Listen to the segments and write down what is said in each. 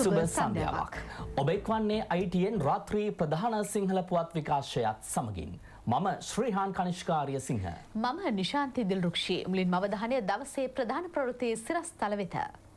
සුබ සන්ධ්‍යාවක්. ඔබ එක්වන්නේ ITN රාත්‍රී ප්‍රධාන සිංහල පුවත් විකාශයත් සමගින්. මම ශ්‍රීහාන් කනිෂ්කාරිය සිංහ. මම නිශාන්ති දිල්රුක්ෂි. මුලින්ම අවධානය දවසේ ප්‍රධාන ප්‍රවෘත්ති සිරස්තල වෙත.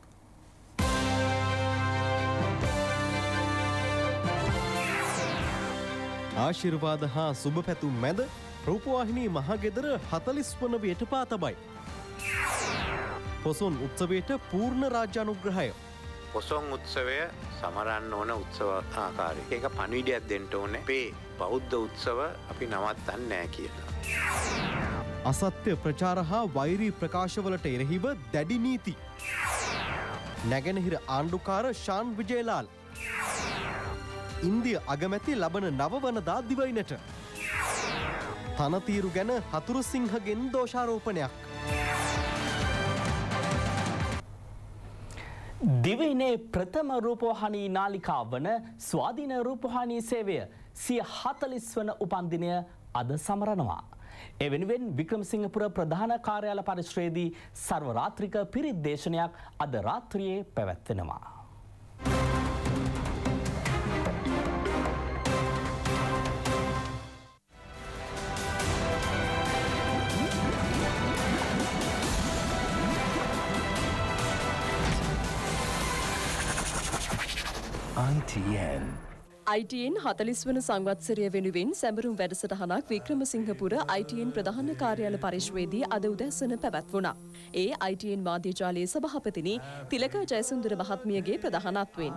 ආශිර්වාද හා සුබ පැතුම් මැද රූපවාහිනී මහගෙදර 40 වන වියට පා තබයි. පොසොන් උත්සවයට පූර්ණ රාජ්‍ය අනුග්‍රහය. පොසොන් උත්සවය සමරන්න ඕන උත්සව ආකාරය. ඒක පණිවිඩයක් දෙන්න ඕනේ. අපේ බෞද්ධ උත්සව අපි නවත්තන්නේ නැහැ කියලා. අසත්‍ය ප්‍රචාර හා වෛරී ප්‍රකාශවලට එරෙහිව දැඩි නීති. නැගෙනහිර ආණ්ඩුකාර ශාන් විජේලාල්. ඉන්දිය අගමැති ලබන 9 වනදා දිවයිනට. තනතීරු ගැන හතුරු සිංහගෙන් දෝෂාරෝපණයක්. දිවයිනේ ප්‍රථම රූපවාහිනී නාලිකාව වන ස්වාධීන රූපවාහිනී සේවය 140 වන උපන්දිනය අද සමරනවා. ඒ වෙනුවෙන් වික්‍රමසිංහපුර ප්‍රධාන කාර්යාල පරිශ්‍රයේදී සර්ව රාත්‍රික පිරිත් දේශනයක් අද රාත්‍රියේ පැවැත්වෙනවා. ITN 40 වන සංවත්සරය වෙනුවෙන් සැමරුම් වැඩසටහනක් වික්‍රමසිංහපුර ITN ප්‍රධාන කාර්යාල පරිශ්‍රයේදී අද උදැසන පැවැත්වුණා. ඒ ITN මාධ්‍ය ජාලයේ සභාපතිනි තිලක ජයසුන්දර මහත්මියගේ ප්‍රධානත්වයෙන්.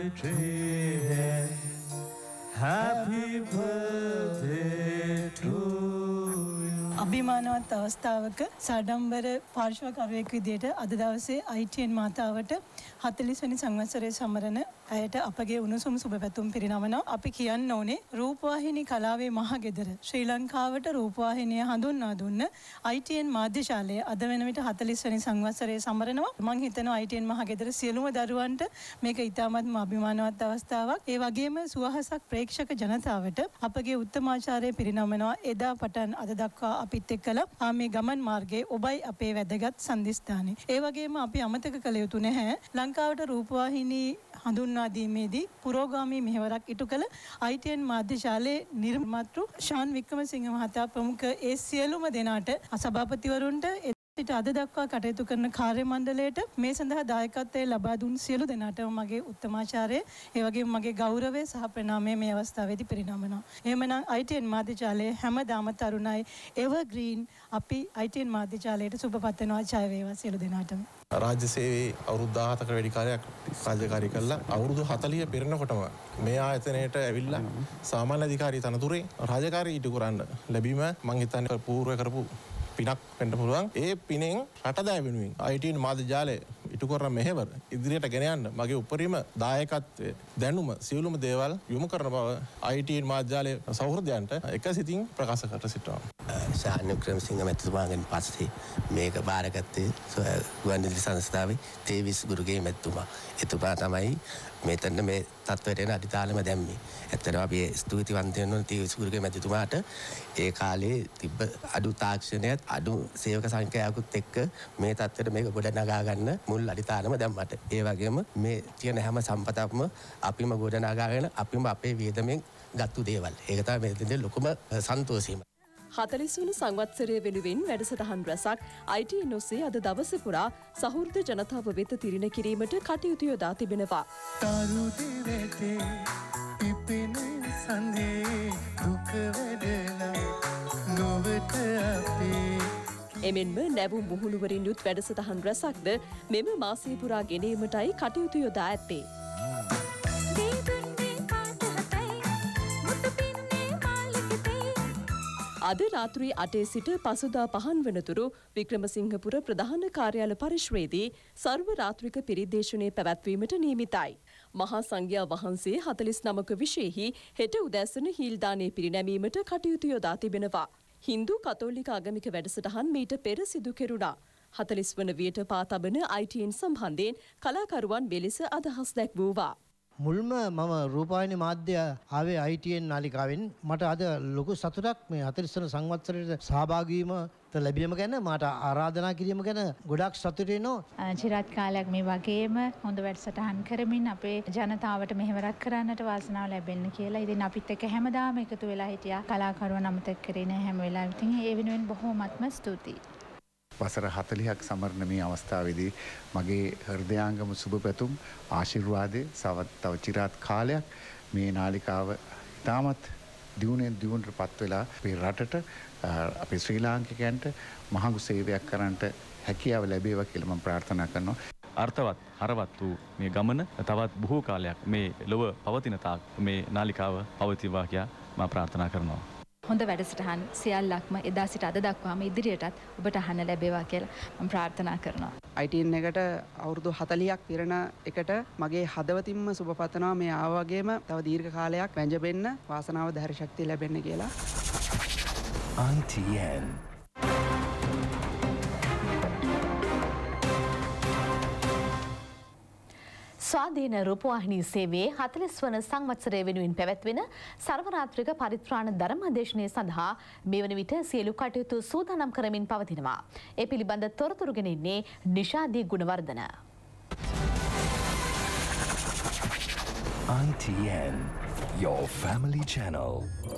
අභිමානවත් අවස්ථාවක සඩම්බර පාර්ශ්වකරුවෙක් විදිහට අද දවසේ ITN මාතාවට 40 වෙනි සංවත්සරයේ සමරන ඇයට අපගේ උණුසුම් සුබ පැතුම් පිරිනමනවා. අපි කියන්න ඕනේ රූපවාහිනී කලාවේ මහගෙදර ශ්‍රී ලංකාවට රූපවාහිනිය හඳුන්වා දුන්න ITN මාධ්‍යශාලය අද වෙන විට 40 වෙනි සංවත්සරයේ සමරනවා. මම හිතනවා ITN මහගෙදර සියලුම දරුවන්ට මේක ඉතාමත්ම අභිමානවත් අවස්ථාවක්. ඒ වගේම සුවහසක් ප්‍රේක්ෂක ජනතාවට අපගේ උත්තමාචාරය පිරිනමනවා. එදා පටන් අද දක්වා අපිත් එක්කලා මේ ගමන් මාර්ගයේ ඔබයි අපේ වැදගත් සම්දිස්ථානේ. ඒ වගේම අපි අමතක කළ යුතු නැහැ ලංකාවට රූපවාහිනී හඳුන්වා දීමේදී පුරෝගාමී මෙහෙවරක් ඉටු කළ ITN මාධ්‍යශාලයේ නිර්මාතෘ ශාන් වික්‍රමසිංහ මහතා ප්‍රමුඛ ඒ සියලුම දෙනාට සභාපතිවරුන්ට සිට අද දක්වා කටයුතු කරන කාර්ය මණ්ඩලයට මේ සඳහා දායකත්වය ලබා දුන් සියලු දෙනාටම මගේ උත්තමාචාරය ඒ වගේම මගේ ගෞරවය සහ ප්‍රණාමය මේ අවස්ථාවේදී පිරිනමනවා. එහෙමනම් ITN මාධ්‍යශාලයේ හැමදාම තරුණයි එවර්ග්‍රීන් අපි ITN මාධ්‍යශාලයට සුබ පතනවා. ජය වේවා සියලු දෙනාටම. රාජ්‍ය සේවයේ අවුරුදු 17ක වැඩි කාලයක් රාජකාරී කළා. අවුරුදු 40 පිරෙනකොටම මේ ආයතනයට ඇවිල්ලා සාමාන්‍ය අධිකාරී තනතුරේ රාජකාරී ඉටු කරන්න ලැබීම මම හිතන්නේ පූර්ව කරපු පිනක් වෙන්න පුළුවන්. ඒ පිනෙන් රටදෑ වෙනුවෙන් ITN මාධ්‍ය ජාලය ඉටු කරන මෙහෙවර ඉදිරියට ගෙන යන්න මගේ උපරිම දායකත්වය දැනුම සියලුම දේවල් යොමු කරන බව ITN මාධ්‍ය ජාලයේ සහෘදයන්ට එකසිතින් ප්‍රකාශ කර සිටිනවා. ශාන් වික්‍රමසිංහ මැතිතුමාගෙන් පස්සේ මේක බාරගත්තේ ගුවන්විදුලි සංස්ථාවේ තේවිස් ගුරුගේ මැතිතුමා. එතුමා තමයි මෙතන මේ තත්ත්වයට එන අඩිතාලම දැම්මේ. ඇත්තටම අපි ස්තුතිවන්ත වෙනවා තේවිස් ගුරුගේ මැතිතුමාට. ඒ කාලේ තිබ්බ අඩු තාක්ෂණයත් අඩු සේවක සංඛ්‍යාවකුත් එක්ක මේ තත්ත්වයට මේක ගොඩනගා ගන්න මුල් අඩිතාලම දැම්මට. ඒ වගේම මේ තියෙන හැම සම්පතක්ම අපිම ගොඩනගාගෙන අපිම අපේ වියදමෙන් ගත්තු දේවල්. ඒක තමයි මේ දෙන්නේ ලොකුම සන්තෝෂය. 40 වන සංවත්සරය වෙනුවෙන් වැඩසටහන් රැසක් ITN ඔස්සේ අද දවස පුරා සහෘද ජනතාව වෙත තිරින කිරීමට කටයුතු යොදා තිබෙනවා. එමෙන්ම නැවුම් මුහුණුවරින් යුත් වැඩසටහන් රැසක්ද මෙම මාසය පුරා ගෙනීමටයි කටයුතු යොදා ඇත්තේ. අද රාත්‍රී 8 සිට පසුදා 5 වනතුරු වික්‍රමසිංහපුර ප්‍රධාන කාර්යාල පරිශ්‍රයේදී සර්ව රාත්‍රික පිරිදේශනය පැවැත්වීමට නියමිතයි. මහා සංඝයා වහන්සේ 49ක විශේෂෙහි හෙට උදෑසන හීල්දානයේ පිරිනැමීමට කටයුතු යොදා තිබෙනවා. හින්දු කතෝලික ආගමික වැඩසටහන් මීට පෙර සිදු කෙරුණා. 40 වන වියට පා තබන ITN සම්බන්ධයෙන් කලාකරුවන් මෙලෙස අදහස් දැක්වුවා. මුල්ම මම රූපවාහිනී මාධ්‍ය ආවේ ITN නාලිකාවෙන් මට අද ලොකු සතුටක් මේ 40 වන සංවත්සරයට සහභාගී වීම ලැබීම ගැන මට ආරාධනා කිරීම ගැන ගොඩක් සතුටු වෙනවා. චිරාත් කාලයක් මේ වගේම හොඳ වැඩසටහන් කරමින් අපේ ජනතාවට මෙහෙවරක් කරන්නට වාසනාව ලැබෙන්න කියලා. ඉතින් අපිත් එක්ක හැමදාම එකතු වෙලා හිටියා. කලාකරුවන් අමතක කරේ නැහැ හැම වෙලාවෙම. ඉතින් ඒ වෙනුවෙන් බොහෝමත්ම ස්තුතියි. වසර 40ක් සමරන මේ අවස්ථාවේදී මගේ හෘදයාංගම සුබ පැතුම් ආශිර්වාදේ තව චිරාත් කාලයක් මේ නාලිකාව ඉතාමත් දියුණුවටපත් වෙලා අපේ රටට අපේ ශ්‍රී ලාංකිකයන්ට මහඟු සේවයක් කරන්නට හැකියාව ලැබේවා කියලා මම ප්‍රාර්ථනා කරනවා. අර්ථවත් හරවත් වූ මේ ගමන තවත් බොහෝ කාලයක් මේ ලොව පවතින තාක් මේ නාලිකාව පවතිවා කියා මම ප්‍රාර්ථනා කරනවා. හොඳ වැඩසටහන් සියල්ලක්ම එදා සිට අද දක්වාම ඉදිරියටත් ඔබට අහන්න ලැබේවා කියලා මම ප්‍රාර්ථනා කරනවා. ITN එකට අවුරුදු 40ක් පිරෙන එකට මගේ හදවතින්ම සුබ පතනවා මේ ආවගේම තව දීර්ඝ කාලයක් වැජඹෙන්න වාසනාව ධෛර්ය ශක්තිය ලැබෙන්න කියලා. ITN ස්වාධීන රූපවාහිනී සේවයේ 40 වන සංවත්සරය වෙනුවෙන් පැවැත්වෙන සර්වරාත්‍රික පරිත්‍රාණ ධර්මාදේශනය සඳහා මේ වන විට සියලු කටයුතු සූදානම් කරමින් පවතිනවා. ඒ පිළිබඳ තොරතුරු ගෙන ඉන්නේ නිෂාදී Gunawardena. ITN your family channel.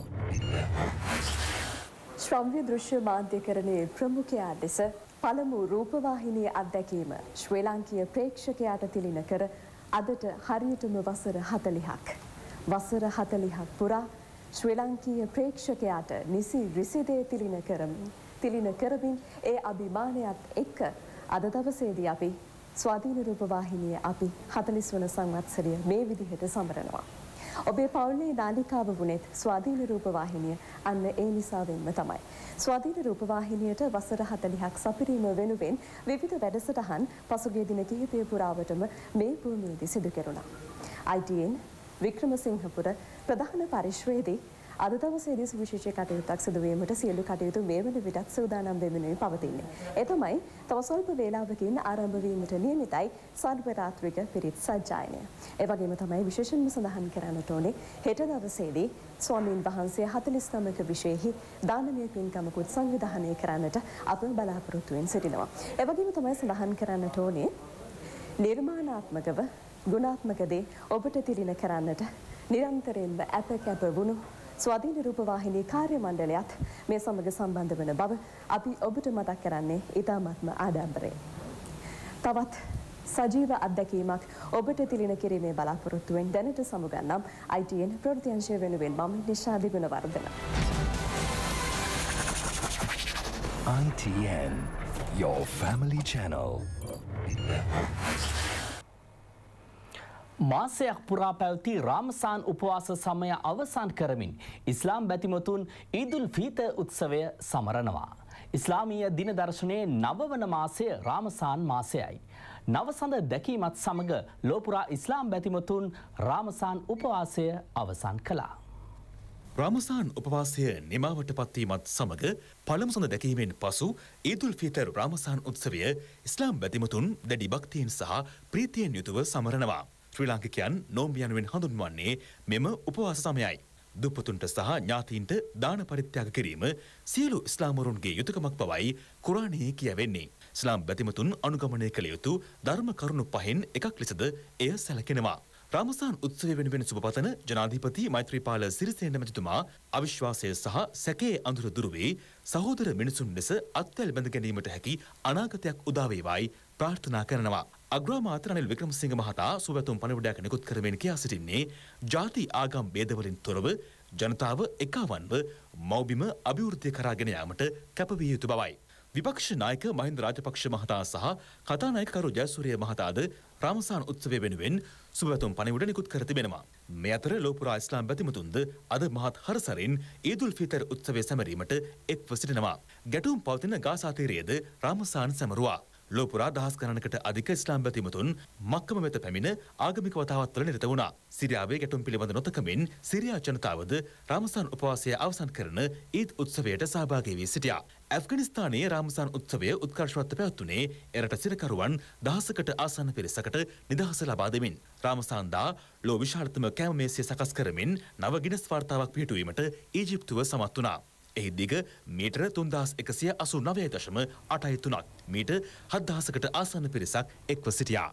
ශ්‍රව්‍ය දෘශ්‍ය මාධ්‍යකරණයේ ප්‍රමුඛයා ලෙස පළමු රූපවාහිනී අත්දැකීම ශ්‍රී ලාංකීය ප්‍රේක්ෂකයාට තිළින කර අදට හරියටම වසර 40ක්. වසර 40ක් පුරා ශ්‍රී ලාංකීය ප්‍රේක්ෂකයාට නිසි රිසිදේ තිළින කරමින් ඒ අභිමානයත් එක්ක අද දවසේදී අපි ස්වාධීන රූපවාහිනිය අපි 40 වන සංවත්සරය මේ විදිහට සමරනවා. ඔබේ පවුලේ නාලිකාව වුණෙත් ස්වාධීන රූපවාහිනිය අන්න ඒ නිසාවෙන්ම තමයි. ස්වාධීන රූපවාහිනියට වසර 40ක් සපිරීම වෙනුවෙන් විවිධ වැඩසටහන් පසුගිය දින කිහිපය පුරාවටම මේ භූමියේදී සිදු කෙරුණා. ITN වික්‍රමසිංහපුර ප්‍රධාන පරිශ්‍රයේදී අද දවසේදී සුවිශේෂ කටයුත්තක් සිදු වීමට සියලු කටයුතු මේ වන විටත් සූදානම් වෙමිනුයි පවතින්නේ. ඒ තමයි තව ස්වල්ප වේලාවකින් ආරම්භ වීමට නියමිතයි සර්ව රාත්‍රික පිරිත් සජ්ජායනය. ඒ වගේම තමයි විශේෂයෙන්ම සඳහන් කරන්නට ඕනේ හෙට දවසේදී ස්වාමීන් වහන්සේ 49ක විශේෂෙහි දානමය පින්කමකුත් සංවිධානය කරන්නට අප බලාපොරොත්තු වෙමින් සිටිනවා. ඒ වගේම තමයි සඳහන් කරන්නට ඕනේ නිර්මාණාත්මකව ගුණාත්මක දේ ඔබට තිළින කරන්නට නිරන්තරයෙන්ම අප කැප වුණු ස්වාධීන රූපවාහිනී කාර්ය මණ්ඩලයත් මේ සමග සම්බන්ධ වන බව අපි ඔබට මතක් කරන්නේ ඉතාමත්ම ආඩම්බරයෙන්. තවත් සජීව අත්දැකීමක් ඔබට තිළින කිරීමේ බලාපොරොත්තුවෙන් දැනට සමුගන්නම් ITN ප්‍රවෘත්ති අංශය වෙනුවෙන් මම නිෂාදී Gunawardena. ITN your family channel. මාසයක් පුරා පැවති රාමසාන් උපවාස සමය අවසන් කරමින් ඉස්ලාම් බැතිමතුන් ඊදුල් ෆීතර් උත්සවය සමරනවා. ඉස්ලාමීය දින දර්ශනයේ නවවන මාසය රාමසාන් මාසයයි. නවසඳ දැකීමත් සමග ලෝපුරා ඉස්ලාම් බැතිමතුන් රාමසාන් උපවාසය අවසන් කළා. රාමසාන් උපවාසය නිමාවට පත්වීමත් සමග පළමු සඳ දැකීමෙන් පසු ඊදුල් ෆීතර් රාමසාන් උත්සවය ඉස්ලාම් බැතිමතුන් දැඩි භක්තියෙන් සහ ප්‍රීතියෙන් යුතුව සමරනවා. ශ්‍රී ලාංකිකයන් නෝම්බ යනුවෙන් හඳුන්වන්නේ මෙම උපවාස සමයයි. දුප්පතුන්ට සහ ඥාතීන්ට දාන පරිත්‍යාග කිරීම සියලු ඉස්ලාම්වරුන්ගේ යුතුයකමක් බවයි කුරානයේ කියවෙන්නේ. ඉස්ලාම් බැතිමතුන් අනුගමනය කළ යුතු ධර්ම කරුණු පහෙන් එකක් ලෙසද එය සැලකෙනවා. රාමසාන් උත්සවය වෙනුවෙන් සුබපතන ජනාධිපති මෛත්‍රීපාල සිරිසේන මැතිතුමා අවිශ්වාසය සහ සැකයේ අඳුර දුරු වී සහෝදර මිනිසුන් ලෙස අත්වැල් බැඳ ගැනීමට හැකි අනාගතයක් උදා වේවායි ප්‍රාර්ථනා කරනවා. අග්‍රාමාත්‍ය රනිල් වික්‍රමසිංහ මහතා සුවතුම් පණිවිඩයක් නිකුත් කරමින් කියා සිටින්නේ ජාති ආගම් ભેදවලින් තොරව ජනතාව එකවන්ව මෞබිම අභිවෘද්ධිය කරා ගෙන යාමට කැපවිය යුතු බවයි. විපක්ෂ නායක මහින්ද රාජපක්ෂ මහතා සහ කතානායකකරු ජයසූරිය මහතාද රාමසාන් උත්සවය වෙනුවෙන් සුබතුම් පණිවිඩ නිකුත් කර තිබෙනවා. මේ අතර ලෝපුරා ඉස්ලාම් බැතිමතුන්ද අද මහත් හරසරින් ඊදුල් ෆිතර් උත්සවය සැමරීමට එක්ව සිටිනවා. ගැටුම් පවතින ගාසා තීරයේද රාමසාන් සැමරුවා. ලෝපුරා දහස් ගණනකට අධික ඉස්ලාම් බැතිමතුන් මක්කම වෙත පැමිණ ආගමික වතාවත්වල නිරත වුණා. සිරියාවේ ගැටුම් පිළිබඳ නොතකමින් සිරියා ජනතාවද රාමසාන් උපවාසය අවසන් කරන ඊද් උත්සවයට සහභාගී වී සිටියා. ඇෆ්ගනිස්තානයේ රාමසාන් උත්සවය උත්කර්ෂවත්ව පැවැත්වුණේ එරට සිරකරුවන් දහසකට ආසන්න පිරිසකට නිදහස ලබා දෙමින්. රාමසාන්දා ලෝ විශාලතම කෑම මේසය සකස් කරමින් නව ගිනස් වාර්තාවක් පිහිටුවීමට ඊජිප්තුව සමත් වුණා. එහි දිග මීටර 3189.83ක් මීටර් 7000කට ආසන්න පිරිසක් එක්ව සිටියා.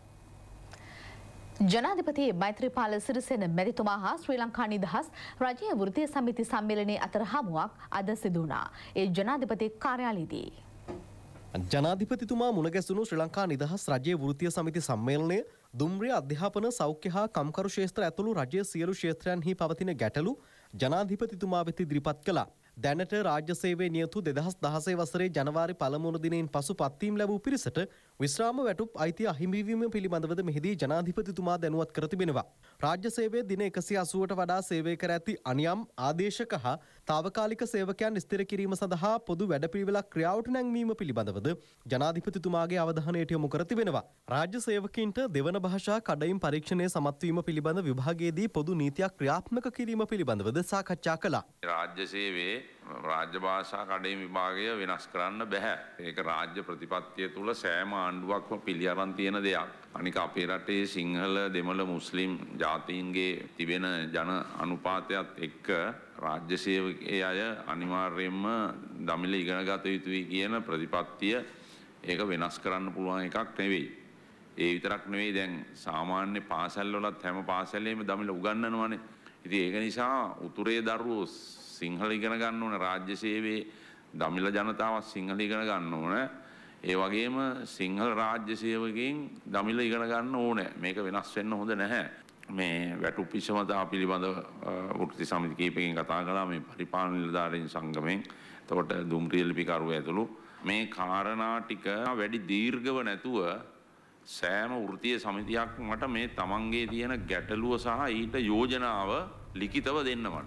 ජනාධිපති මෛත්‍රීපාල සිරිසේන මැතිතුමා හා ශ්‍රී ලංකා නිදහස් රජයේ වෘත්තීය සමිති සම්මේලනයේ අතර හමුවක් අද සිදු වුණා. ඒ ජනාධිපති කාර්යාලයේදී ජනාධිපතිතුමා මුණගැසුණු ශ්‍රී ලංකා නිදහස් රජයේ වෘත්තීය සමිති සම්මේලනය දුම්රිය අධ්‍යාපන සෞඛ්‍ය හා කම්කරු ක්ෂේත්‍ර ඇතුළු රජයේ සියලු ක්ෂේත්‍රයන්හි පවතින ගැටලු ජනාධිපතිතුමා වෙත ඉදිරිපත් කළා. දැනට රාජ්‍ය සේවයේ නියතු 2016 වසරේ ජනවාරි 1 වෙනි දිනයෙන් පසු පත්වීම් ලැබූ පිරිසට විශ්‍රාම වැටුප් අයිතිය අහිමිවීම පිළිබඳවද මෙහිදී ජනාධිපතිතුමා දැනුවත් කර තිබෙනවා. රාජ්‍ය සේවයේ දින 180ට වඩා සේවය කර ඇති අනියම් ආදේශක හා තාවකාලික සේවකයන් ස්ථිර කිරීම සඳහා පොදු වැඩපිළිවෙලක් ක්‍රියාවට නැංවීම පිළිබඳවද ජනාධිපතිතුමාගේ අවධානයට යොමු කර තිබෙනවා. රාජ්‍ය සේවකීන්ට දෙවන භාෂා කඩයිම් පරීක්ෂණය සමත් වීම පිළිබඳ විභාගයේදී පොදු නීතියක් ක්‍රියාත්මක කිරීම පිළිබඳවද සාකච්ඡා කළා. රාජ්‍ය සේවයේ රාජ්‍ය භාෂා කඩයිම් විභාගය වෙනස් කරන්න බෑ. ඒක රාජ්‍ය ප්‍රතිපත්තිය තුල සෑම ආණ්ඩුවක්ම පිළි අරන් තියෙන දෙයක්. අනික අපේ රටේ සිංහල දෙමළ මුස්ලිම් ජාතීන්ගේ තිබෙන ජන අනුපාතයත් එක්ක රාජ්‍ය සේවකයේ අය අනිවාර්යයෙන්ම දමිළ ඉගෙන ගත යුතුයි කියන ප්‍රතිපත්තිය ඒක වෙනස් කරන්න පුළුවන් එකක් නෙවෙයි. ඒ විතරක් නෙවෙයි දැන් සාමාන්‍ය පාසල් වලත් හැම පාසලෙම දමිළ උගන්වනවානේ. ඉතින් ඒක නිසා උතුරේ දරුවෝ සිංහල ඉගෙන ගන්න ඕන රාජ්‍ය සේවයේ දමිළ ජනතාව සිංහල ඉගෙන ගන්න ඕන. ඒ වගේම සිංහල රාජ්‍ය සේවකයන් දමිළ ඉගෙන ගන්න ඕනේ. මේක වෙනස් වෙන්න හොඳ නැහැ. මේ වැටුප් විෂමතාව පිළිබඳව වෘත්ති සමිති කීපකින් කතා කළා මේ පරිපාලන නිලධාරීන් සංගමයෙන්. එතකොට දුම්රිය ලිපිකරුවෝ ඇතුළු මේ කාරණා ටික වැඩි දීර්ඝව නැතුව සෑම වෘත්තීය සමිතියක් මට මේ තමන්ගේ තියෙන ගැටලුව සහ ඊට යෝජනාව ලිඛිතව දෙන්න මට.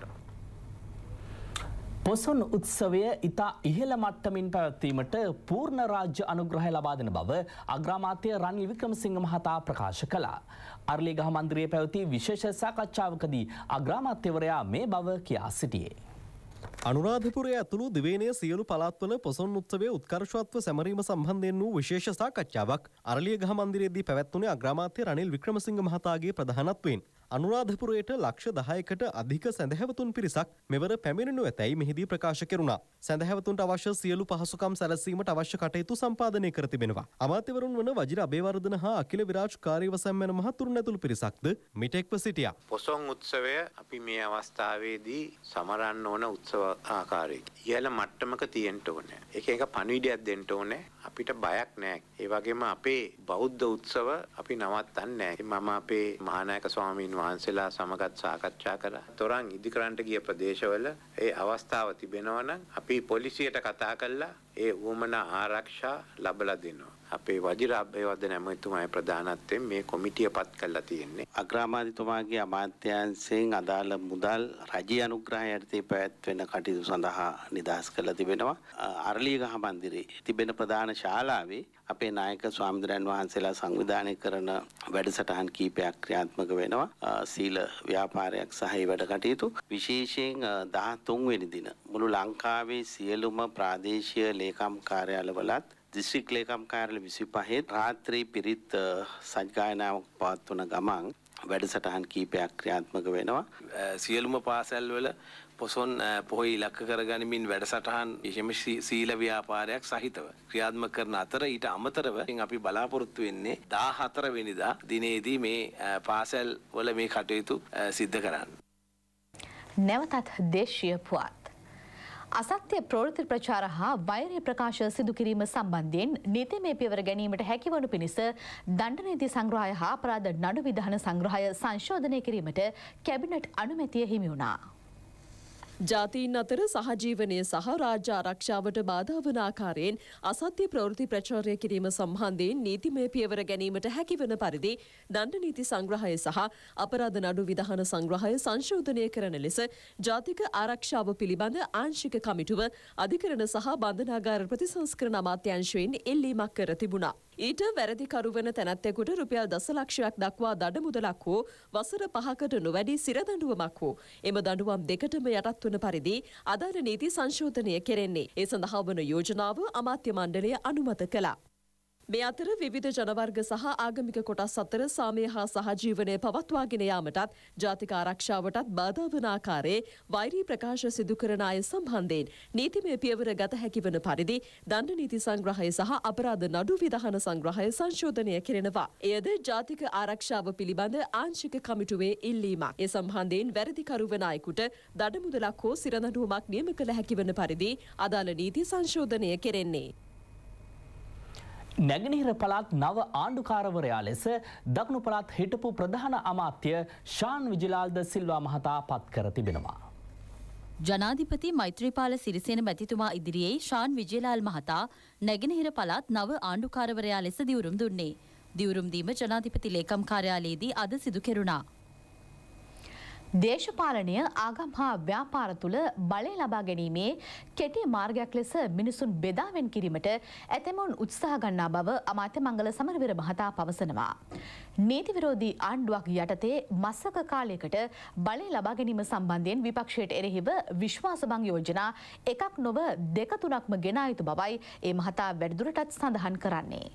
පොසොන් උත්සවය ඉතා ඉහළ මට්ටමින් පැවැත්වීමට පූර්ණ රාජ්‍ය අනුග්‍රහය ලබා දෙන බව අග්‍රාමාත්‍ය රනිල් වික්‍රමසිංහ මහතා ප්‍රකාශ කළා. අරලියගහ මන්දිරයේ පැවති විශේෂ සාකච්ඡාවකදී අග්‍රාමාත්‍යවරයා මේ බව කියා සිටියේ. අනුරාධපුරය ඇතුළු දිවයිනේ සියලු පළාත්වල පොසොන් උත්සවයේ උත්කර්ෂවත්ව සැමරීම සම්බන්ධයෙන් වූ විශේෂ සාකච්ඡාවක් අරලියගහ මන්දිරයේදී පැවැත්වුණේ අග්‍රාමාත්‍ය රනිල් වික්‍රමසිංහ මහතාගේ ප්‍රධානත්වයෙන්. අනුරාධපුරයට ලක්ෂ 10කට අධික සැදැහැවතුන් පිරිසක් මෙවර පැමිණෙනු ඇතැයි මෙහිදී ප්‍රකාශ කෙරුණා. සැදැහැවතුන්ට අවශ්‍ය සියලු පහසුකම් සැලසීමට අවශ්‍ය කටයුතු සම්පාදනය කර තිබෙනවා. අමාත්‍යවරුන් වන වජිර අබේවර්ධන හා අකිල විරාජ් කාර්යවසම් යන මහතුරුන් ඇතුළු පිරිසක්ද මිටෙක්ව සිටියා. පොසොන් උත්සවය අපි මේ අවස්ථාවේදී සමරන්න ඕන උත්සව ආකාරයක ඉහළ මට්ටමක තියෙන්න ඕනේ. එක පණිවිඩයක් දෙන්න ඕනේ. අපිට බයක් නැහැ. ඒ වගේම අපේ බෞද්ධ උත්සව අපි නවත්තන්නේ නැහැ. මම අපේ මහානායක ස්වාමීන් වහන්සේලා සමගත් සාකච්ඡා කරා. තොරන් ඉදිකරන්ට ගිය ප්‍රදේශවල ඒ අවස්ථාව තිබෙනවා නම් අපි පොලිසියට කතා කරලා ඒ වුමනා ආරක්ෂා ලබලා දෙනවා. අපේ වජිර අබේවර්ධන ඇමතිතුමාගේ ප්‍රධානත්වයෙන් මේ කොමිටිය පත් කරලා තියෙන්නේ. අග්‍රාමාත්‍යතුමාගේ අමාත්‍යාංශයෙන් අදාළ මුදල් රජීය අනුග්‍රහය යටතේ පැවැත්වෙන කටයුතු සඳහා නිදහස් කරලා තිබෙනවා. අරලියගහ මන්දිරයේ තිබෙන ප්‍රධාන ශාලාවේ අපේ නායක ස්වාමීන් වහන්සේලා සංවිධානය කරන වැඩසටහන් කීපයක් ක්‍රියාත්මක වෙනවා. සීල ව්‍යාපාරයක් සහ ඒ වැඩ කටයුතු විශේෂයෙන් 13 වෙනි දින මුළු ලංකාවේ සියලුම ප්‍රාදේශීය ලේකම් කාර්යාලවලත් දිස්ත්‍රික් ලේකම් කාර්යාල 25 රාත්‍රී පිරිත් සජ්ජායනාවක් පවත්වන ගමන් වැඩසටහන් කීපයක් ක්‍රියාත්මක වෙනවා. සියලුම පාසල්වල පොසොන් පොහොය ඉලක්ක කරගනිමින් වැඩසටහන් විශේෂ සීල ව්‍යාපාරයක් සහිතව ක්‍රියාත්මක කරන අතර ඊට අමතරව අපි බලාපොරොත්තු වෙන්නේ 14 වෙනිදා දිනේදී මේ පාසල් වල මේ කටයුතු සිද්ධ කරන්න. නැවතත් දේශීය පුවත්. අසත්‍ය ප්‍රවෘත්ති ප්‍රචාර හා වෛරී ප්‍රකාශ සිදු කිරීම සම්බන්ධයෙන් නීතිමය පියවර ගැනීමට හැකිවනු පිණිස දණ්ඩ නීති සංග්‍රහය හා අපරාධ නඩු විධාන සංග්‍රහය සංශෝධනය කිරීමට කැබිනට් අනුමැතිය හිමි වුණා. ජාතීන් අතර සහජීවනය සහ රාජ්‍ය ආරක්ෂාවට බාධා වන ආකාරයෙන් අසත්‍ය ප්‍රවෘත්ති ප්‍රචාරය කිරීම සම්බන්ධයෙන් නීතිමය පියවර ගැනීමට හැකිවන පරිදි දණ්ඩ නීති සංග්‍රහය සහ අපරාධ නඩු විධාන සංග්‍රහය සංශෝධනය කරන ලෙස ජාතික ආරක්ෂාව පිළිබඳ ආංශික කමිටුව අධිකරණ සහ බන්ධනාගාර ප්‍රතිසංස්කරණ අමාත්‍යාංශයෙන් ඉල්ලීමක් කර තිබුණා. ඊට වැරදිකරු වන තැනැත්තෙකුට රුපියල් දසලක්ෂයක් දක්වා දඩමුදලක් හෝ වසර 5කට නොවැඩි සිරදඬුවමක් හෝ එම දඬුවම් දෙකටම යටත් වන පරිදි අදාළ නීති සංශෝධනය කෙරෙන්නේ. ඒ සඳහා වන යෝජනාව අමාත්‍ය මණ්ඩලය අනුමත කළා. මේ අතර විවිධ ජනවර්ග සහ ආගමික කොටස් අතර සාමය හා සහජීවනය පවත්වාගෙන යාමටත් ජාතික ආරක්ෂාවටත් බාධා වන ආකාරයේ වෛරී ප්‍රකාශ සිදු කරන අය සම්බන්ධයෙන් නීතිමය පියවර ගත හැකි වන පරිදි දණ්ඩ නීති සංග්‍රහය සහ අපරාධ නඩු විධාන සංග්‍රහය සංශෝධනය කෙරෙනවා. එයද ජාතික ආරක්ෂාව පිළිබඳ ආංශික කමිටුවේ ඉල්ලීමක්. ඒ සම්බන්ධයෙන් වැරදිකරු වන අයෙකුට දඩමුදලක් හෝ සිරදඬුවමක් නියම කළ හැකි වන පරිදි අදාළ නීති සංශෝධනය කෙරෙන්නේ. නැගෙනහිර පළාත් නව ආණ්ඩුකාරවරයා ලෙස දකුණු පළාත් හිටපු ප්‍රධාන අමාත්‍ය ශාන් විජිලාල්ද සිල්වා මහතා පත් කර තිබෙනවා. ජනාධිපති මෛත්‍රීපාල සිරිසේන මැතිතුමා ඉදිරියේ ශාන් විජේලාල් මහතා නැගෙනහිර පළාත් නව ආණ්ඩුකාරවරයා ලෙස දිවුරුම් දුන්නේ. දිවුරුම් දීම ජනාධිපති ලේකම් කාර්යාලයේදී අද සිදු කෙරුණා. දේශපාලනය ආගම් හා ව්‍යාපාර තුළ බලය ලබා ගැනීමේ කෙටි මාර්ගයක් ලෙස මිනිසුන් බෙදාවෙන් කිරීමට ඇතැමුන් උත්සාහ ගන්නා බව අමාත්‍ය මංගල සමරවීර මහතා පවසනවා. නීති විරෝධී ආණ්ඩුවක් යටතේ මසක කාලයකට බලය ලබා ගැනීම සම්බන්ධයෙන් විපක්ෂයට එරෙහිව විශ්වාසභංග යෝජනා එකක් නොව දෙක තුනක්ම ගෙනා යුතු බවයි ඒ මහතා වැඩිදුරටත් සඳහන් කරන්නේ.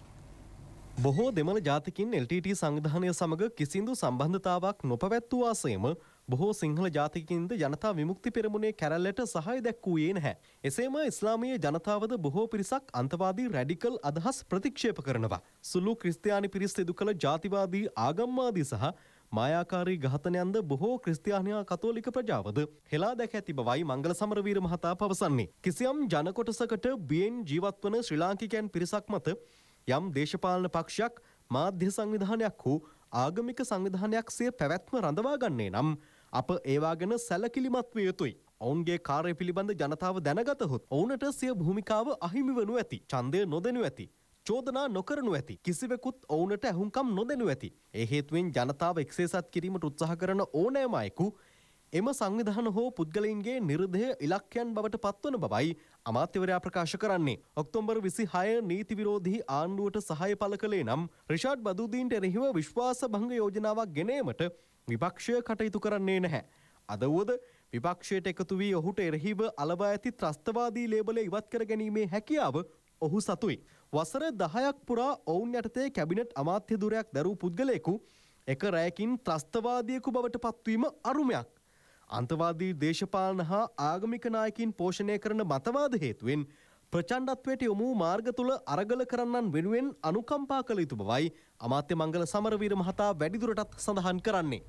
බොහෝ දෙමළ ජාතිකින් LTT සංවිධානය සමග කිසිදු සම්බන්ධතාවක් නොපැවැත්වූ ආසයම බොහෝ සිංහල ජාතිකින්ද ජනතා විමුක්ති පෙරමුණේ කැරැල්ලට සහාය දැක්වූයේ නැහැ. එසේම ඉස්ලාමීය ජනතාවද බොහෝ පිරිසක් අන්තවාදී රැඩිකල් අදහස් ප්‍රතික්ෂේප කරනවා. සුළු ක්‍රිස්තියානි පිරිස් සිදු කළ ජාතිවාදී ආගම්වාදී සහ මායාකාරී ඝාතනයන්ද බොහෝ ක්‍රිස්තියානියා කතෝලික ප්‍රජාවද හෙලා දැක ඇති බවයි මංගල සමරවීර මහතා පවසන්නේ. කිසියම් ජන කොටසකට බියෙන් ජීවත් වන ශ්‍රී ලාංකිකයන් පිරිසක් මත යම් දේශපාලන පක්ෂයක් මාධ්‍ය සංවිධානයක් හෝ ආගමික සංවිධානයක් සිය පැවැත්ම රඳවා ගන්නේ නම් අප ඒවා ගැන සැලකිලිමත් විය යුතුයි. ඔවුන්ගේ කාර්ය පිළිබඳ ජනතාව දැනගතහොත් ඔවුනට සිය භූමිකාව අහිමි වනු ඇති. ඡන්දය නොදෙනු ඇති. චෝදනා නොකරනු ඇති. කිසිවෙකුත් ඔවුනට ඇහුම්කම් නොදෙනු ඇති. ඒ හේතුවෙන් ජනතාව එක්සේසත් කිරීමට උත්සාහ කරන ඕනෑම අයෙකු එම සංවිධාන හෝ පුද්ගලයින්ගේ නිර්දය ඉලක්කයන් බවට පත්වන බවයි අමාත්‍යවරයා ප්‍රකාශ කරන්නේ. ඔක්තෝබර් 26 නීති විරෝධී ආණ්ඩුවට සහාය පළ කළේ නම් රිෂාඩ් බදුදීන්ට එරෙහිව විශ්වාස භංග යෝජනාවක් ගෙනීමට විපක්ෂය කටයුතු කරන්නේ නැහැ. අද වුවද විපක්ෂයට එකතු වී ඔහුට එරෙහිව අලවා ඇති ත්‍රස්තවාදී ලේබලය ඉවත් කර ගැනීමේ හැකියාව ඔහු සතුයි. වසර 10ක් පුරා ඔවුන් යටතේ කැබිනට් අමාත්‍ය ධුරයක් දරූ පුද්ගලයෙකු එක රැයකින් ත්‍රස්තවාදියෙකු බවට පත්වීම අරුමයක්. අන්තවාදී දේශපාලන හා ආගමික නායකින් පෝෂණය කරන මතවාද හේතුවෙන් ප්‍රචණ්ඩත්වයට යොමු මාර්ග තුල අරගල කරන්නන් වෙනුවෙන් අනුකම්පා කළ යුතු බවයි අමාත්‍ය මංගල සමරවීර මහතා වැඩිදුරටත් සඳහන් කරන්නේ.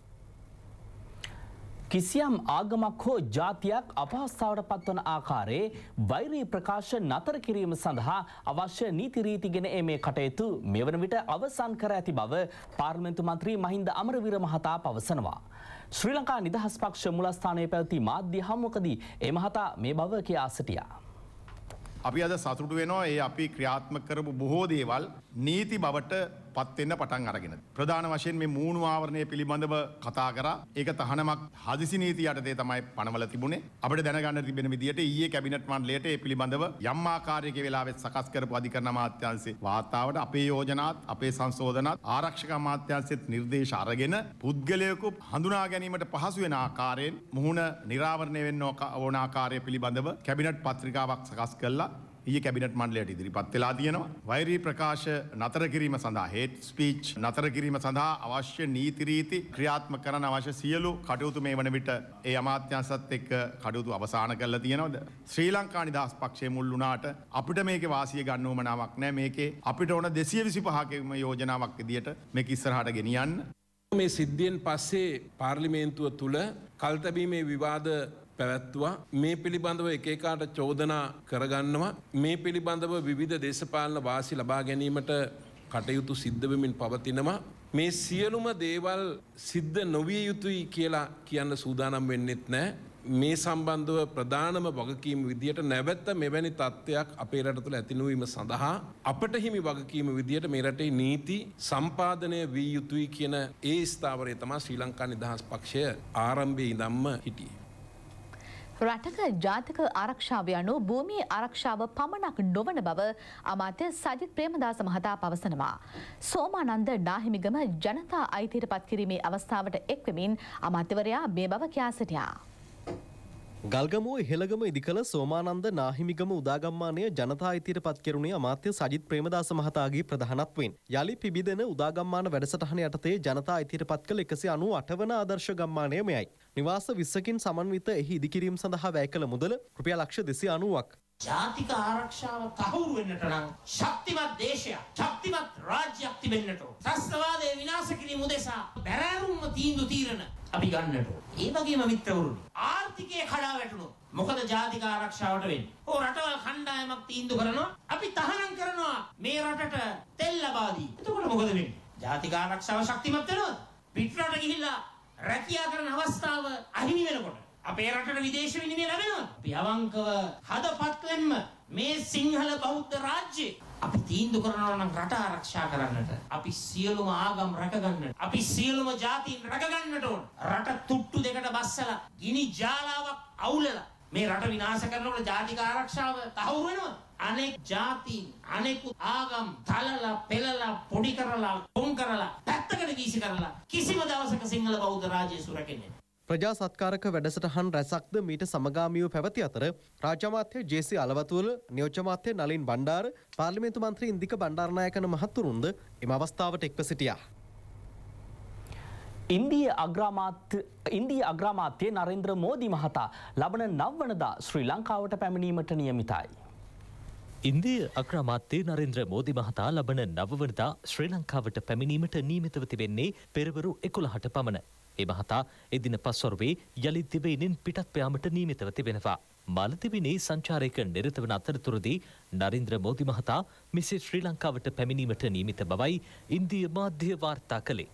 කිසියම් ආගමක් හෝ ජාතියක් අපහසුතාවට පත්වන ආකාරයේ වෛරී ප්‍රකාශ නතර කිරීම සඳහා අවශ්‍ය නීති රීති ගෙන ඒමේ කටයුතු මෙවන විට අවසන් කර ඇති බව පාර්ලිමේන්තු මන්ත්‍රී මහින්ද අමරවීර මහතා පවසනවා. ශ්‍රී ලංකා නිදහස් පක්ෂ මුලස්ථානයේ පැවති මාධ්‍ය හමුවකදී ඒ මහතා මේ බව කියා සිටියා. අපි අද සතුටු වෙනවා ඒ අපි ක්‍රියාත්මක කරපු බොහෝ දේවල් නීති බවට පත් වෙන්න පටන් අරගෙන. ප්‍රධාන වශයෙන් මේ මූණු ආවරණය පිළිබඳව කතා කරා. ඒක තහනමක් හදිසි නීති යටතේ තමයි පනවල තිබුණේ. අපිට දැනගන්න තිබෙන විදිහට ඊයේ කැබිනට් මණ්ඩලයට ඒ පිළිබඳව යම් ආකාරයක වෙලාවෙත් සකස් කරපු අධිකරණ අමාත්‍යාංශේ වාතාවට අපේ යෝජනාත් අපේ සංශෝධනත් ආරක්ෂක අමාත්‍යාංශෙත් නිර්දේශ අරගෙන පුද්ගලයෙකු හඳුනා ගැනීමට පහසු වෙන ආකාරයෙන් මුහුණ නිරාවරණය වෙන්න ඕන ආකාරය පිළිබඳව කැබිනට් පත්‍රිකාවක් සකස් කළා. ඊයේ කැබිනට් මණ්ඩලයට ඉදිරිපත් වෙලා තියෙනවා. වෛරී ප්‍රකාශ නතර කිරීම සඳහා හේට් ස්පීච් නතර කිරීම සඳහා අවශ්‍ය නීති රීති ක්‍රියාත්මක කරන අවශ්‍ය සියලු කටයුතු මේ වන විට ඒ අමාත්‍යාංශත් එක්ක කටයුතු අවසන් කරලා තියෙනවද? ශ්‍රී ලංකා නිදහස් පක්ෂයේ මුල් වුණාට අපිට මේකේ වාසිය ගන්න ඕමනාවක් නැහැ. මේකේ අපිට ඕන 225කම යෝජනාවක් විදියට මේක ඉස්සරහට ගෙනියන්න. මේ සිද්ධියෙන් පස්සේ පාර්ලිමේන්තුව තුල කල්තැබීමේ විවාද පැවැත්තුවා. මේ පිළිබඳව එක එකාට චෝදනා කරගන්නවා. මේ පිළිබඳව විවිධ දේශපාලන වාසි ලබා ගැනීමට කටයුතු සිද්ධ වෙමින් පවතිනවා. මේ සියලුම දේවල් සිද්ධ නොවිය යුතුයි කියලා කියන්න සූදානම් වෙන්නෙත් නැහැ. මේ සම්බන්ධව ප්‍රධානම වගකීම විදියට නැවත මෙවැනි තත්ත්වයක් අපේ රට තුළ ඇති නොවීම සඳහා අපට හිමි වගකීම විදියට මේ රටේ නීති සම්පාදනය වී යුතුයි කියන ඒ ස්ථාවරය තමයි ශ්‍රී ලංකා නිදහස් පක්ෂය ආරම්භයේ ඉඳන්ම හිටියේ. රටක ජාතික ආරක්ෂාව යනු භූමියේ ආරක්ෂාව පමණක් නොවන බව අමාත්‍ය සජිත් ප්‍රේමදාස මහතා පවසනවා. සෝමානන්ද නාහිමිගම ජනතා අයිතියට පත්කිරීමේ අවස්ථාවට එක්වෙමින් අමාත්‍යවරයා මේ බව කියා සිටියා. ගල්ගමුව ඉහළගම ඉදිකළ සෝමානන්ද නාහිමිගම උදාගම්මානය ජනතා අයිතියට පත් කෙරුණේ අමාත්‍ය සජිත් ප්‍රේමදාස මහතාගේ ප්‍රධානත්වයෙන්. යළි පිබිදෙන උදාගම්මාන වැඩසටහන යටතේ ජනතා අයිතියට පත් කළ 198 වන ආදර්ශ ගම්මානය මෙයයි. නිවාස 20කින් සමන්විත එහි ඉදිකිරීම සඳහා වැය කළ මුදල රුපියල් ලක්ෂ 290ක්. ජාතික ආරක්ෂාව තහවුරු වෙන්නට නම් ශක්තිමත් දේශයක්, ශක්තිමත් රාජ්‍යයක් තිබෙන්නට ඕන. ත්‍රස්තවාදයේ විනාශ කිරීම උදෙසා බැරෑරුම්ම තීන්දුව తీරන අපි ගන්නට ඕන. ඒ වගේම මිත්‍රවරුනි, ආර්ථිකය කඩා වැටුණොත් මොකද ජාතික ආරක්ෂාවට වෙන්නේ? ඕ රටවල් කණ්ඩායමක් තීන්දුව කරනවා, අපි තහනම් කරනවා මේ රටට තෙල් ලබා දී. එතකොට මොකද වෙන්නේ? ජාතික ආරක්ෂාව ශක්තිමත් වෙනවද? පිටරට ගිහිල්ලා රැකියා කරන අවස්ථාව අහිමි වෙනකොට අපේ රටට විදේශ විනිමය ලැබෙනවා. අපි අවංකව හදපත්වෙන්ම මේ සිංහල බෞද්ධ රාජ්‍යය අපි තීන්දුව කරනවා නම් රට ආරක්ෂා කරන්නට, අපි සියලුම ආගම් රැකගන්නට, අපි සියලුම ජාතීන් රැකගන්නට ඕන. රට තුට්ටු දෙකට බස්සලා ගිනි ජාලාවක් අවුලලා මේ රට විනාශ කරනකොට ජාතික ආරක්ෂාව තහවුරු වෙනවා. අනෙක් ජාතීන් අනෙකුත් ආගම් තලලා පෙලලා පොඩි කරලා කොන් කරලා පැත්තකට වීසි කරලා කිසිම දවසක සිංහල බෞද්ධ රාජ්‍යය සුරැකෙන්නේ නැහැ. ප්‍රජා සත්කාරක වැඩසටහන් රැසක්ද මීට සමගාමීව පැවති අතර රාජ්‍ය අමාත්‍ය ජේ.සී. අලවතුල, නියෝජ්‍ය අමාත්‍ය නලින් බණ්ඩාර, පාර්ලිමේන්තු මන්ත්‍රී ඉන්දික බණ්ඩාරනායකන මහතුරුන්ද එම අවස්ථාවට එක්ව සිටියා. ඉන්දිය අග්‍රාමාත්‍ය නරේන්ද්‍ර මෝදි මහතා ලබන 9 වනදා ශ්‍රී ලංකාවට පැමිණීමට නියමිතයි. ඉන්දිය අග්‍රාමාත්‍ය නරේන්ද්‍ර මෝදි මහතා ලබන 9 වනදා ශ්‍රී ලංකාවට පැමිණීමට නියමිතව තිබෙන්නේ පෙරවරු 11ට පමණ. ඒ මහතා එදින පස්වරුවේ යළිත් දිවයිනෙන් පිටත් යාමට නියමිතව තිබෙනවා. මාලදිවයිනේ සංචාරයක නිරත වන අතරතුරදී නරේන්ද්‍ර මෝදි මහතා මෙසේ ශ්‍රී ලංකාවට පැමිණීමට නියමිත බවයි ඉන්දිය මාධ්‍ය වාර්තා කළේ.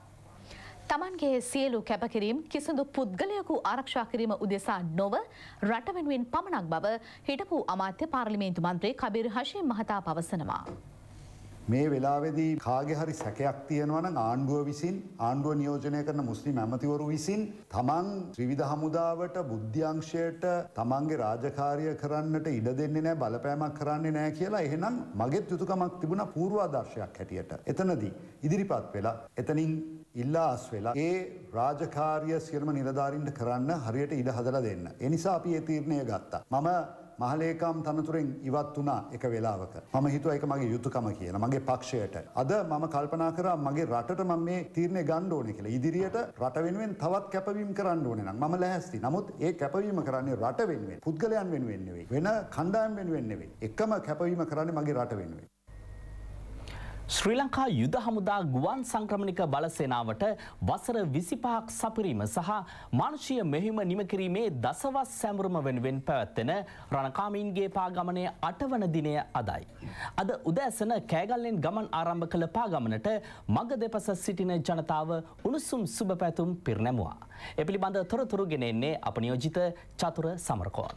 තමන්ගේ සියලු කැපකිරීම් කිසිදු පුද්ගලයෙකු ආරක්ෂා කිරීම උදෙසා නොව රට වෙනුවෙන් පමණක් බව හිටපු අමාත්‍ය පාර්ලිමේන්තු මන්ත්‍රී කබීර් හෂීම් මහතා පවසනවා. මේ වෙලාවේදී කාගේ හරි සැකයක් තියෙනවා නම් ආණ්ඩුව විසින් ආණ්ඩුව නියෝජනය කරන මුස්ලිම් ඇමතිවරු විසින් තමන් ත්‍රිවිධ හමුදාවට බුද්ධ්‍යංශයට තමන්ගේ රාජකාරිය කරන්නට ඉඩ දෙන්නේ නැහැ, බලපෑමක් කරන්නේ නැහැ කියලා එහෙනම් මගෙත් යුතුයකමක් තිබුණා පූර්වාදර්ශයක් හැටියට. එතනදී ඉදිරිපත් වෙලා එතනින් ඉල්ලා අස් වෙලා ඒ රාජකාරිය සියලුම නිලධාරීන්ට කරන්න හරියට ඉඩ හදලා දෙන්න. ඒ නිසා අපි ඒ තීරණය ගත්තා. මම මහලේකම් තනතුරෙන් ඉවත් වුණා එක වෙලාවක. මම හිතුවා ඒක මගේ යුතුයකම කියලා මගේ පක්ෂයට. අද මම කල්පනා කරා මගේ රටට මම මේ තීරණය ගන්න ඕනේ කියලා. ඉදිරියට රට වෙනුවෙන් තවත් කැපවීම කරන්න ඕනේ නම් මම ලැහැස්ති. නමුත් ඒ කැපවීම කරන්නේ රට වෙනුවෙන්, පුද්ගලයන් වෙනුවෙන් නෙවෙයි. වෙන කණ්ඩායම් වෙනුවෙන් නෙවෙයි. එකම කැපවීම කරන්නේ මගේ රට වෙනුවෙන්. ශ්‍රී ලංකා යුද හමුදා ගුවන් සංක්‍රමණික බලසේනාවට වසර 25ක් සපිරීම සහ මානුෂීය මෙහෙයුම නිම කිරීමේ දසවස් සැමරුම වෙනුවෙන් පැවැත්වෙන රණකාමීන්ගේ පාගමනයේ 8 වන දිනය අදයි. අද උදෑසන කෑගල්ලෙන් ගමන් ආරම්භ කළ පාගමනට මග දෙපස සිටින ජනතාව උණුසුම් සුබ පැතුම් පිරිනැමුවා. ඒ පිළිබඳ තොරතුරු ගෙන එන්නේ අප නියෝජිත චතුර සමරකෝන්.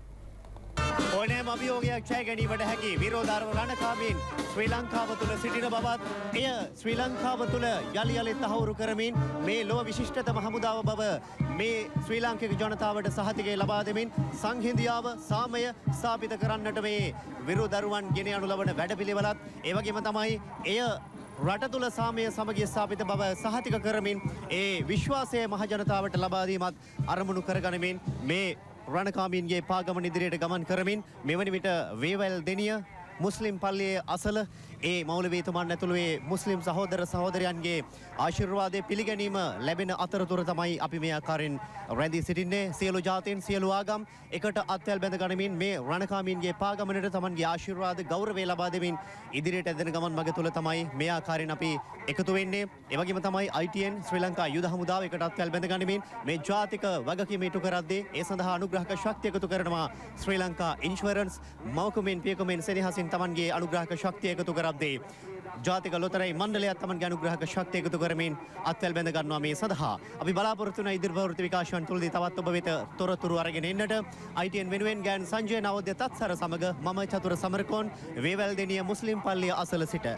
ඕනෑම අභියෝගයක් ජය ගැනීමට හැකි විරෝධාර්ව රණකාමීන් ශ්‍රී ලංකාව තුළ සිටින බවත් එය ශ්‍රී ලංකාව තුළ යළි යළිත් තහවුරු කරමින් මේ ලොව විශිෂ්ටතම හමුදාව බව මේ ශ්‍රී ලාංකික ජනතාවට සහතිකය ලබා දෙමින් සංහිඳියාව සාමය ස්ථාපිත කරන්නට මේ විරෝධරුවන් ගෙන යනු ලබන වැඩපිළිවෙලත් ඒ වගේම තමයි එය රට තුළ සාමය සමගිය ස්ථාපිත බව සහතික කරමින් ඒ විශ්වාසය මහ ජනතාවට ලබා දීමත් අරමුණු කරගනිමින් මේ රණකාමීන්ගේ පාගමන ඉදිරියට ගමන් කරමින් මෙවැනි විට වේවැල් දෙනිය මුස්ලිම් පල්ලියේ අසල ඒ මෞලවීතුමන් ඇතුළු ඒ මුස්ලිම් සහෝදර සහෝදරයන්ගේ ආශිර්වාදයේ පිළිගැනීම ලැබෙන අතරතුර තමයි අපි මේ ආකාරයෙන් රැඳී සිටින්නේ. සියලු ජාතීන් සියලු ආගම් එකට අත්වැල් බැඳ ගනිමින් මේ රණකාමීන්ගේ පාගමනට තමන්ගේ ආශිර්වාද ගෞරවය ලබා දෙමින් ඉදිරියට ඇදෙන ගමන් මඟ තුල තමයි මේ ආකාරයෙන් අපි එකතු වෙන්නේ. ඒ වගේම තමයි ITN ශ්‍රී ලංකා යුද හමුදාව එකට අත්වැල් බැඳ ගනිමින් මේ ජාතික වගකීම ඉටු කරද්දී ඒ සඳහා අනුග්‍රහක ශක්තිය එකතු කරනවා ශ්‍රී ලංකා ඉන්ෂුරන්ස් මවකුමින් පියකුමින් සෙනෙහසින් තමන්ගේ අනුග්‍රහක ශක්තිය එකතු කර කරද්දී ජාතික ලොතරැයි මණ්ඩලයත් තමන්ගේ අනුග්‍රහක ශක්තිය එකතු කරමින් අත්වැල් බැඳ ගන්නවා මේ සඳහා. අපි බලාපොරොත්තු වන ඉදිරි ප්‍රවෘත්ති විකාශයන් තුළදී තවත් ඔබ වෙත තොරතුරු අරගෙන එන්නට ITN වෙනුවෙන් ගෑන් සංජය නවෝදය තත්සර සමග මම චතුර සමරකෝන් වේවැල්දෙනිය මුස්ලිම් පල්ලිය අසල සිට.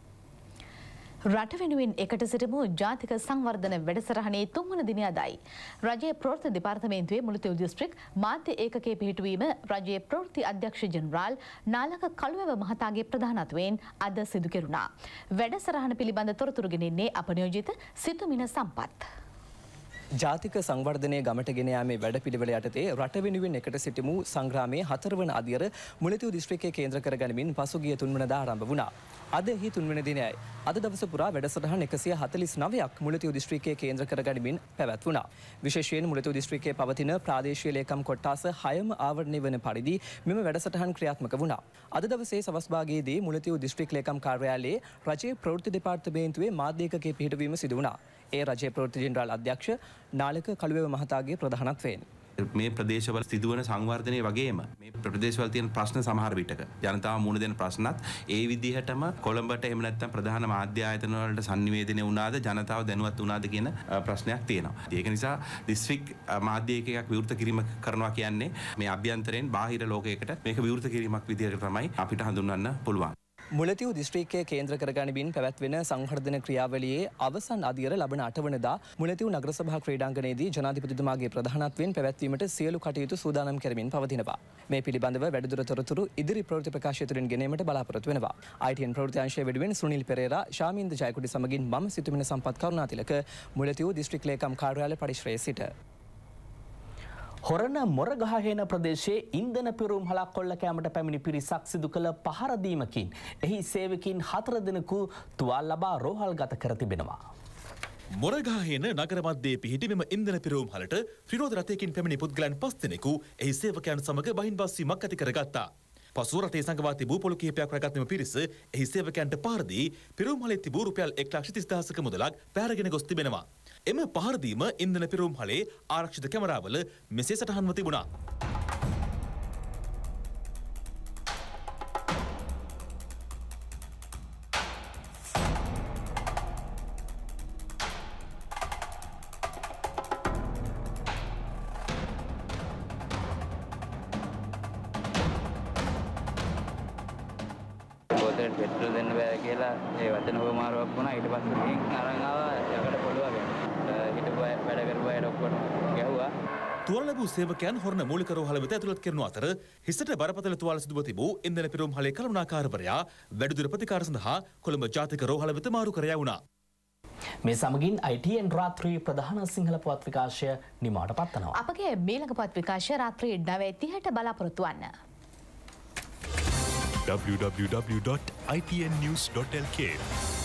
රට වෙනුවෙන් එකට සිටමු ජාතික සංවර්ධන වැඩසටහනේ 3 වන දිනය අදයි. රජයේ ප්‍රවෘත්ති දෙපාර්තමේන්තුවේ මුලතිව් දිස්ත්‍රික් මාධ්‍ය ඒකකයේ පිහිටුවීම රජයේ ප්‍රවෘත්ති අධ්‍යක්ෂ ජෙනරාල් නාලක කළුවැව මහතාගේ ප්‍රධානත්වයෙන් අද සිදු කෙරුණා. වැඩසටහන පිළිබඳ තොරතුරු ගෙනෙන්නේ අප නියෝජිත සිතුමින සම්පත්. ජාතික සංවර්ධනය ගමට ගෙන යාමේ වැඩපිළිවෙල යටතේ රට වෙනුවෙන් එකට සිටමු සංග්‍රාමයේ 4 වන අදියර මුලතිව් දිස්ත්‍රික්කයේ කේන්ද්‍ර කරගනිමින් පසුගිය 3 වනදා ආරම්භ වුණා. අද එහි 3 වන දිනයයි. අද දවස පුරා වැඩසටහන් 149ක් මුලතිව් දිස්ත්‍රික්කයේ කේන්ද්‍ර කරගනිමින් පැවැත්වුණා. විශේෂයෙන් මුලතිව් දිස්ත්‍රික්කයේ පවතින ප්‍රාදේශීය ලේකම් කොට්ටාස 6ම ආවරණය වන පරිදි මෙම වැඩසටහන් ක්‍රියාත්මක වුණා. අද දවසේ සවස් භාගයේදී මුලතිව් දිස්ත්‍රික් ලේකම් කාර්යාලයේ රජයේ ප්‍රවෘත්ති දෙපාර්තමේන්තුවේ මාධ්‍ය ඒකකයේ පිහිටවීම සිදු වුණා. ඒ රජයේ ප්‍රවෘත්ති ජෙනරාල් අධ්‍යක්ෂ නාලක කළුවැව මහතාගේ ප්‍රධානත්වයෙන් මේ ප්‍රදේශවල සිදුවන සංවර්ධනය වගේම මේ ප්‍රදේශවල තියෙන ප්‍රශ්න සමහර විටක ජනතාව මුහුණ දෙන ප්‍රශ්නත් ඒ විදිහටම කොළඹට එහෙම නැත්නම් ප්‍රධාන මාධ්‍ය ආයතන වලට sannivedana වුණාද ජනතාව දැනුවත් වුණාද කියන ප්‍රශ්නයක් තියෙනවා. ඒක නිසා දිස්ත්‍රික් මාධ්‍ය ඒකකයක් විවෘත කිරීම කරනවා කියන්නේ මේ අභ්‍යන්තරයෙන් බාහිර ලෝකයකට මේක විවෘත කිරීමක් විදිහට තමයි අපිට හඳුන්වන්න පුළුවන්. මුලතිව් දිස්ත්‍රික්කයේ කේන්ද්‍ර කරගනිමින් පැවැත්වෙන සංවර්ධන ක්‍රියාවලියේ අවසන් අදියර ලබන 8 වනදා මුලතිව් නගර සභා ක්‍රීඩාංගණයේදී ජනාධිපතිතුමාගේ ප්‍රධානත්වයෙන් පැවැත්වීමට සියලු කටයුතු සූදානම් කරමින් පවතිනවා. මේ පිළිබඳව වැඩිදුර තොරතුරු ඉදිරි ප්‍රවෘත්ති ප්‍රකාශය තුළින් ගෙනීමට බලාපොරොත්තු වෙනවා. ITN ප්‍රවෘත්ති අංශය වෙනුවෙන් සුනිල් පෙරේරා, ශාමින්ද ජයකුඩි සමගින් මම සිතුමින සම්පත් කරුණාතිලක මුලතිව් දිස්ත්‍රික් ලේකම් කාර්යාලය පරිශ්‍රයේ සිට. හොරණ මොරගහහේන ප්‍රදේශයේ ඉන්ධන පිරුම් හලක් කොල්ල කෑමට පැමිණි පිරිසක් සිදු කළ පහරදීමකින් එහි සේවකින් 4 දෙනෙකු තුවාල ලබා රෝහල්ගත කර තිබෙනවා. මොරගහහේන නගර මැදේ පිහිටි මෙම ඉන්ධන පිරවුම් හලට ත්‍රිරෝද රථයකින් පැමිණි පුද්ගලයන් 5 දෙනෙකු එහි සේවකයන් සමග බහින්වාසීමක් ඇති කරගත්තා. පසු රටේ සංගවා තිබූ පොළු කිහිපයක් රැගත් මෙම පිරිස එහි සේවකයන්ට පහර දී පිරවුම් හලේ තිබූ රුපියල් 1,30,000ක මුදලක් පැහැරගෙන ගොස් තිබෙනවා. එම පහර දීම ඉන්ධන පිරවුම් හලේ ආරක්ෂිත කැමරාවල මෙසේ සටහන්ව තිබුණා. පෙට්‍රල් දෙන්න බෑ කියලා ඒ වචන හොමාරුවක් වුණා. ඊට පස්සේ ගිහින් අරන් ආවා යකඩ පොළුවගෙන. හිටපු වැඩ කරපු අය ඔක්කොම ගැහුවා. තුවාල ලැබූ සේවකයන් හොරණ මූලික රෝහල වෙත ඇතුළත් කරන අතර හිසට බරපතල තුවාල සිදුව තිබූ ඉන්ධන පිරවුම් හලේ කළමනාකාරවරයා වැඩිදුර ප්‍රතිකාර සඳහා කොළඹ ජාතික රෝහල වෙත මාරු කර යවුණා. මේ සමගින් ITN රාත්‍රී ප්‍රධාන සිංහල පුවත් විකාශය නිමාවට පත්වනවා. අපගේ මීළඟ පුවත් විකාශය රාත්‍රී 9:30ට බලාපොරොත්තු වන්න. www.itnnews.lk